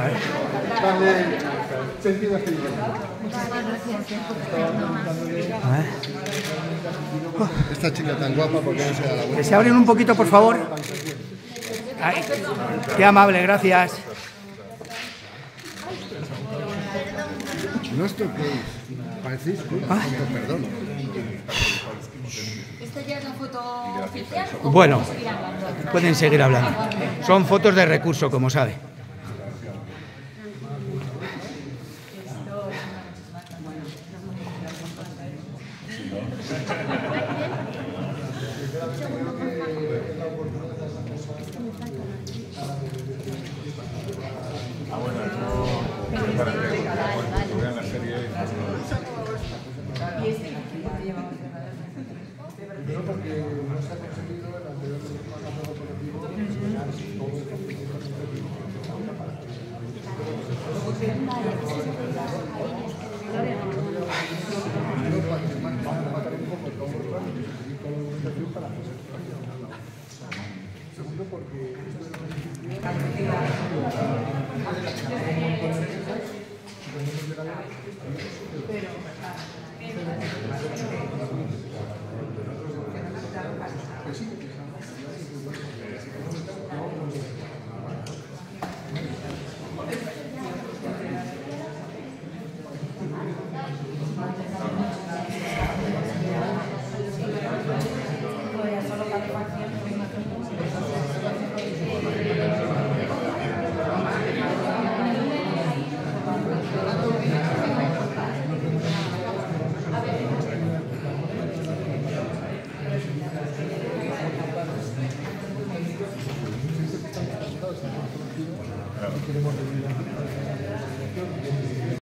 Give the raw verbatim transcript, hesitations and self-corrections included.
Vale, sentido así. Esta chica tan guapa, ¿por qué no se da la vuelta? Que se abren un poquito, por favor. Ay, qué amable, gracias. No os toquéis, parecéis ¿Ah? perdón. ¿Esta ya es la foto oficial? Bueno, pueden seguir hablando. Son fotos de recurso, como sabe. Ah, bueno, eso para que vean la serie. Primero porque no se ha conseguido el anterior acuerdo colectivo segundo porque queremos